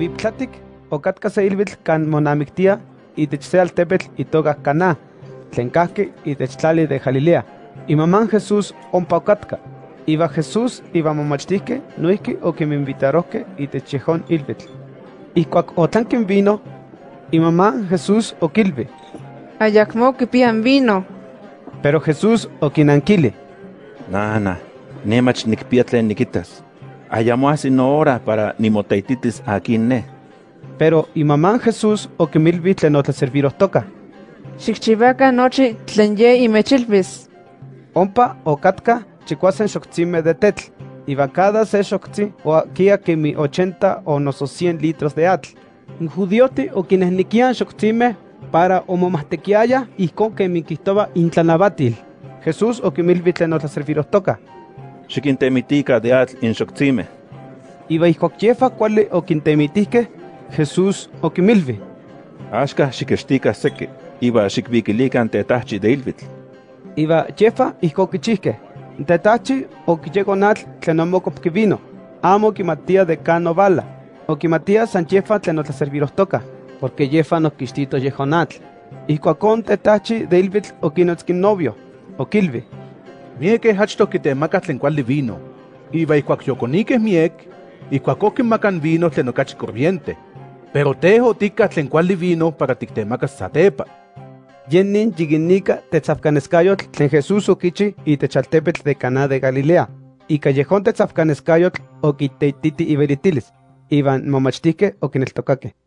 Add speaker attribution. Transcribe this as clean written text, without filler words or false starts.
Speaker 1: Oviptlatic, okatka se ilvitl kan monamictia, itech se altepetl itoka Caná, tlen kahki itech tlali de Galilea. Imaman Jesús ompa okatka. Iba Jesús iba momachtihkeh noihki okiminvitarohkeh itech yehon ilvitl. Ihkuak otlankin vino, imaman Jesús okilvi:
Speaker 2: ayakmo kipian vino.
Speaker 1: Pero Jesús okinankili:
Speaker 3: Nana, nemach nikpia tlen nikitas. Ayamo no hora para nimoteititis akin ne.
Speaker 1: Pero imaman Jesús okimilvi tlen otlaservirohtoka:
Speaker 2: xikchiuakan nochi tlen ye imechilvis.
Speaker 1: Ompa okatka chikuasen xoktzimeh de tetl, iba cada se xoktzi oakia kemi 80 o noso 100 litros de atl. N judioti okinehnikian xoktsimeh para omomahtekiaya ihkon kemi kihtowa intlanabatil. Jesús okimilvi tlen otlaservirohtoka:
Speaker 3: Xikintemitika de atl in xoktzimeh.
Speaker 1: Iba ihkuak yefa kuali okintemitihkeh, Jesús okimilvi:
Speaker 3: Axka xikextika seki, iba xikvikilikan tetahchi de ilvitl.
Speaker 1: Iba yefa ihko kichihkeh. Tetahchi okiyekon atl tlen omokopki vino, amo kimatia de kan ovala. Okimatia san yefa tlen otlaservirohtoka, porque yefa nokixtito yehon atl. Ihkuakon tetahchi de ilvitl okinotzki novio, okilvi:
Speaker 4: Miekeh achtoh kitemaka tlen kuali vino, iba ihkuak yokonikeh miek, ihkuak okinmakan vino tlen okachi corriente. Pero teh otikah tlen kuali vino para tiktemakas satepa.
Speaker 1: Yenin yikinika tetzafkaneskayotl tlen Jesús okichi itech altepetl de Caná de Galilea. Ika yehon tetzafkaneskayotl okiteititi ivelitilis, iban momachtihkeh okineltokakeh.